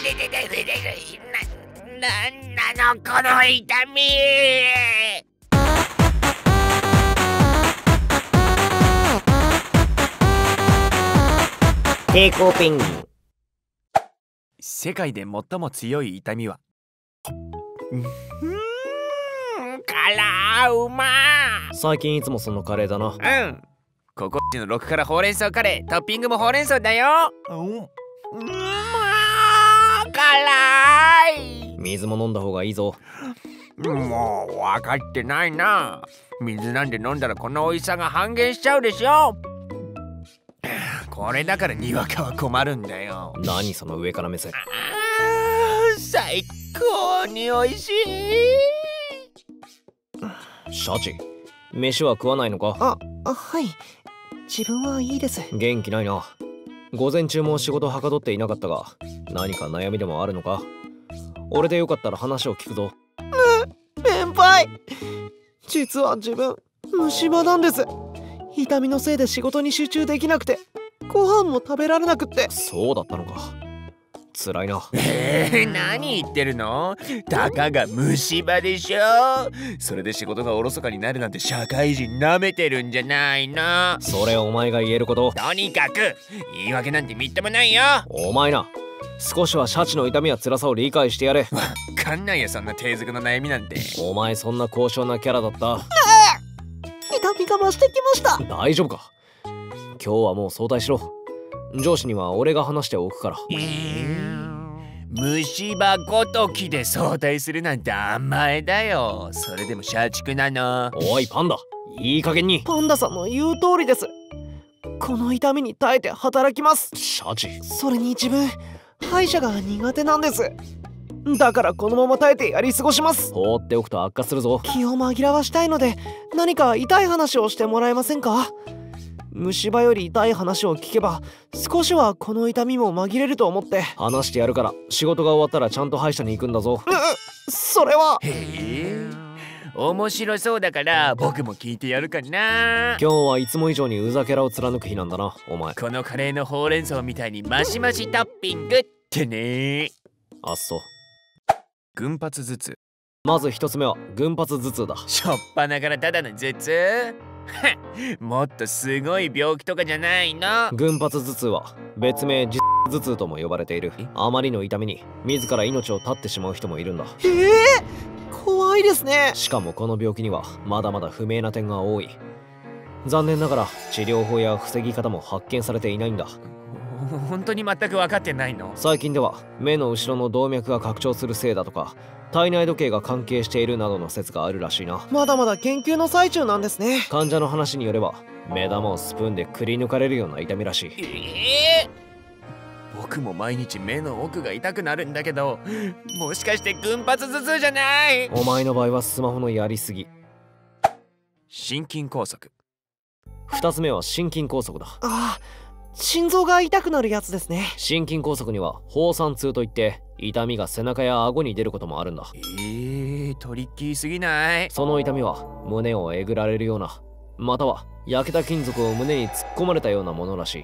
なんなのこの痛み。 抵抗ペンギン。 世界で最も強い痛みは辛うま。 最近いつもそのカレーだな。 ココッチの6からほうれん草カレー、トッピングもほうれん草だよ。 辛い。 水も飲んだ方がいいぞ。 もう分かってないな。水なんて飲んだらこの美味しさが半減しちゃうでしょ。 これだからにわかは困るんだよ。 何その上から目線。 最高に美味しい。 シャチ、飯は食わないのか？ はい。自分はいいです。 元気ないな。午前中も仕事はかどっていなかったが、何か悩みでもあるのか？俺でよかったら話を聞くぞ。 先輩、実は自分虫歯なんです。痛みのせいで仕事に集中できなくて、ご飯も食べられなくって。 そうだったのか。辛いな。 何言ってるの？たかが虫歯でしょ。それで仕事がおろそかになるなんて社会人なめてるんじゃないの？ それお前が言えること？ とにかく言い訳なんてみっともないよ。 お前な、少しはシャチの痛みや辛さを理解してやれ。 わかんないよ、そんな低俗の悩みなんて。 お前そんな高尚なキャラだった？ 痛みが増してきました。 大丈夫か？今日はもう早退しろ。上司には俺が話しておくから。 虫歯ごときで早退するなんて甘えだよ。それでも社畜なの？ おいパンダ、いい加減に。 パンダさんの言う通りです。この痛みに耐えて働きます。 シャチ、 それに自分歯医者が苦手なんです。だからこのまま耐えてやり過ごします。 放っておくと悪化するぞ。 気を紛らわしたいので、何か痛い話をしてもらえませんか？虫歯より痛い話を聞けば少しはこの痛みも紛れると思って。 話してやるから、仕事が終わったらちゃんと歯医者に行くんだぞ。 それは。 へえ、面白そうだから僕も聞いてやるかな。 今日はいつも以上にうざキャラを貫く日なんだな、お前。 このカレーのほうれん草みたいにマシマシトッピングってね。 あっそ。 群発頭痛。 まず一つ目は群発頭痛だ。 しょっぱなからただの頭痛？もっとすごい病気とかじゃないの？ 群発頭痛は別名頭痛とも呼ばれている。あまりの痛みに自ら命を絶ってしまう人もいるんだ。 怖いですね。 しかもこの病気にはまだまだ不明な点が多い。残念ながら治療法や防ぎ方も発見されていないんだ。 本当に全く分かってないの？ 最近では目の後ろの動脈が拡張するせいだとか、体内時計が関係しているなどの説があるらしいな。 まだまだ研究の最中なんですね。 患者の話によれば目玉をスプーンでくり抜かれるような痛みらしい。 僕も毎日目の奥が痛くなるんだけど、もしかして群発頭痛じゃない？ お前の場合はスマホのやりすぎ。 心筋梗塞。 2つ目は心筋梗塞だ。 心臓が痛くなるやつですね。 心筋梗塞には放散痛といって痛みが背中や顎に出ることもあるんだ。 トリッキーすぎない？ その痛みは胸をえぐられるような、または焼けた金属を胸に突っ込まれたようなものらしい。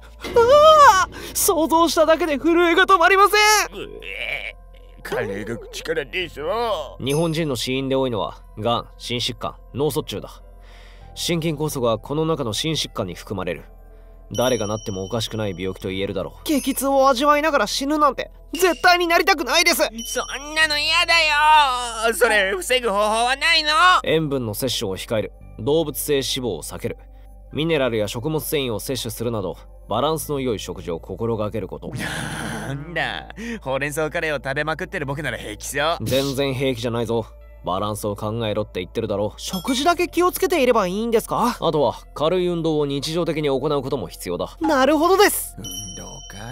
想像しただけで震えが止まりません。 カレーが口から出そう。 日本人の死因で多いのはがん、心疾患、脳卒中だ。心筋梗塞はこの中の心疾患に含まれる。誰がなってもおかしくない病気と言えるだろう。 激痛を味わいながら死ぬなんて絶対になりたくないです。 そんなの嫌だよ。それ防ぐ方法はないの？ 塩分の摂取を控える、動物性脂肪を避ける、ミネラルや食物繊維を摂取するなどバランスの良い食事を心がけること。 なんだ、ほうれん草カレーを食べまくってる僕なら平気そう。 全然平気じゃないぞ。バランスを考えろって言ってるだろう。 食事だけ気をつけていればいいんですか？ あとは軽い運動を日常的に行うことも必要だ。 なるほどです。 運動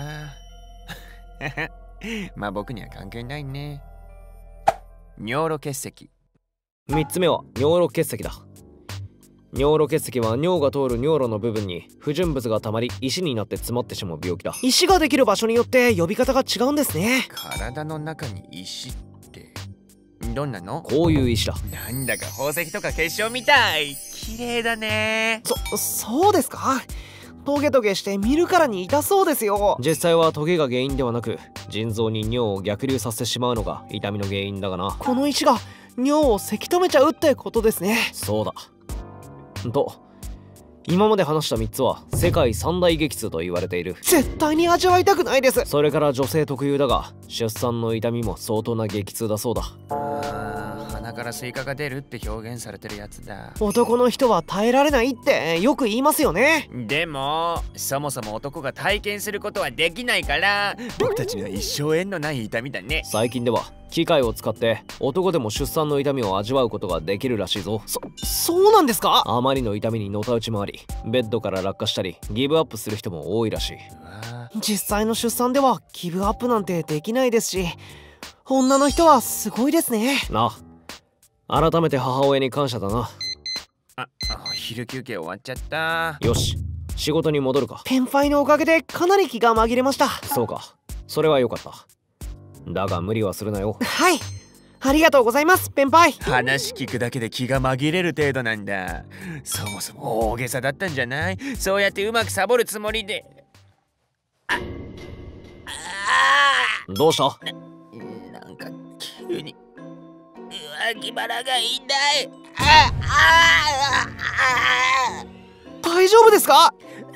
か。まあ僕には関係ないね。尿路結石。 3つ目は尿路結石だ。尿路結石は尿が通る尿路の部分に不純物がたまり石になって詰まってしまう病気だ。 石ができる場所によって呼び方が違うんですね。 体の中に石ってどんなの？ こういう石だ。 なんだか宝石とか結晶みたい。綺麗だね。 そうですか？ トゲトゲして見るからに痛そうですよ。 実際はトゲが原因ではなく、腎臓に尿を逆流させてしまうのが痛みの原因だがな。 この石が尿をせき止めちゃうってことですね。 そうだ。と今まで話した3つは世界三大激痛と言われている。 絶対に味わいたくないです。 それから女性特有だが、出産の痛みも相当な激痛だそうだ。 鼻からスイカが出るって表現されてるやつだ。 男の人は耐えられないってよく言いますよね。 でもそもそも男が体験することはできないから、僕たちには一生縁のない痛みだね。 最近では機械を使って男でも出産の痛みを味わうことができるらしいぞ。 そうなんですか？ あまりの痛みにのたうち回り、ベッドから落下したりギブアップする人も多いらしい。 実際の出産ではギブアップなんてできないですし、女の人はすごいですね。 なあ、改めて母親に感謝だな。 昼休憩終わっちゃった。 よし、仕事に戻るか。 ペンファイのおかげでかなり気が紛れました。 そうか、それはよかった。だが無理はするなよ。 はい、ありがとうございますペンパイ。 話聞くだけで気が紛れる程度なんだ。そもそも大げさだったんじゃない？そうやってうまくサボるつもりで。 どうした？ なんか急に脇腹が痛い。 大丈夫ですか？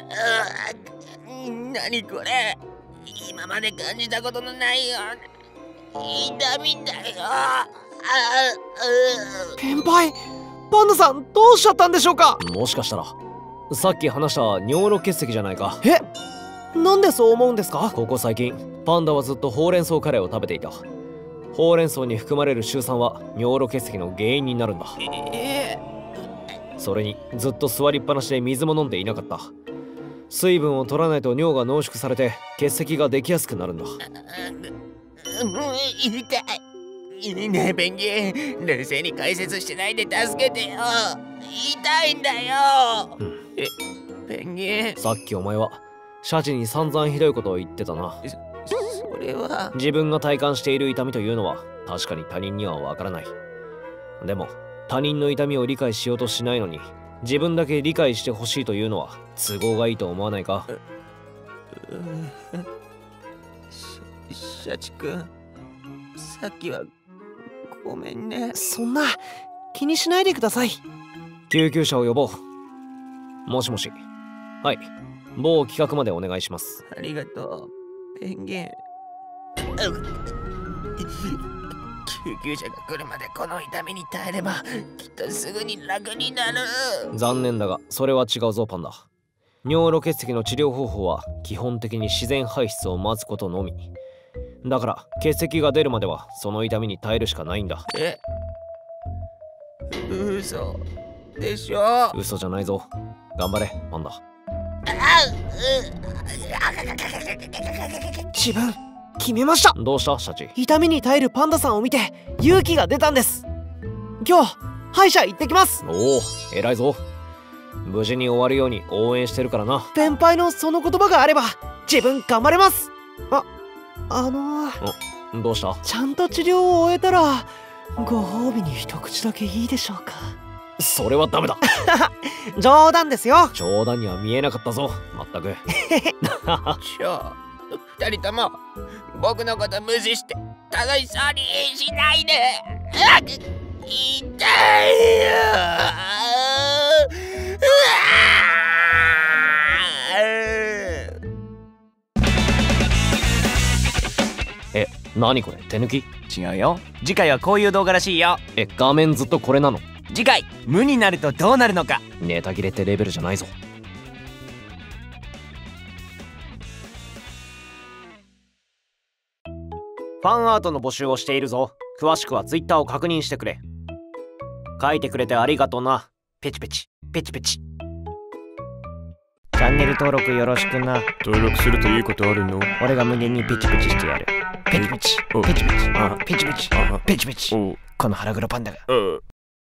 何これ、今まで感じたことのないような痛みだよ。 ペンパイ、パンダさんどうしちゃったんでしょうか？ もしかしたらさっき話した尿路結石じゃないか。 え、なんでそう思うんですか？ ここ最近パンダはずっとほうれん草カレーを食べていた。ほうれん草に含まれるシュウ酸は尿路結石の原因になるんだ。それにずっと座りっぱなしで水も飲んでいなかった。水分を取らないと尿が濃縮されて結石ができやすくなるんだ。 痛いねえペンギン、冷静に解説してないで助けてよ。痛いんだよ。ペンギン、 さっきお前はシャチに散々ひどいことを言ってたな。 それは自分が体感している痛みというのは確かに他人にはわからない。でも他人の痛みを理解しようとしないのに自分だけ理解してほしいというのは都合がいいと思わないか？ シャチ君、さっきはごめんね。 そんな気にしないでください。 救急車を呼ぼう。もしもし。はい、某企画までお願いします。 ありがとうペンギン。救急車が来るまでこの痛みに耐えればきっとすぐに楽になる。 残念だがそれは違うぞパンダ。尿路結石の治療方法は基本的に自然排出を待つことのみだから、結石が出るまではその痛みに耐えるしかないんだ。 嘘でしょ？ 嘘じゃないぞ。頑張れパンダ。 自分決めました。 どうしたシャチ？ 痛みに耐えるパンダさんを見て勇気が出たんです。今日歯医者行ってきます。 おお、偉いぞ。無事に終わるように応援してるからな。 ペンパイのその言葉があれば自分頑張れます。 どうした？ ちゃんと治療を終えたらご褒美に一口だけいいでしょうか？ それはダメだ。 冗談ですよ。 冗談には見えなかったぞ、まったく。 二人とも僕のこと無視して楽しそうにしないで。痛いよ。 何これ、手抜き？ 違うよ、次回はこういう動画らしいよ。 画面ずっとこれなの？ 次回、無になるとどうなるのか。 ネタ切れってレベルじゃないぞ。ファンアートの募集をしているぞ。詳しくは Twitter を確認してくれ。書いてくれてありがとうな。ペチペチペチペチ。チャンネル登録よろしくな。 登録するといいことあるの？ 俺が無限にペチペチしてやる。ペチペチペチペチペチペチペチ。この腹黒パンダが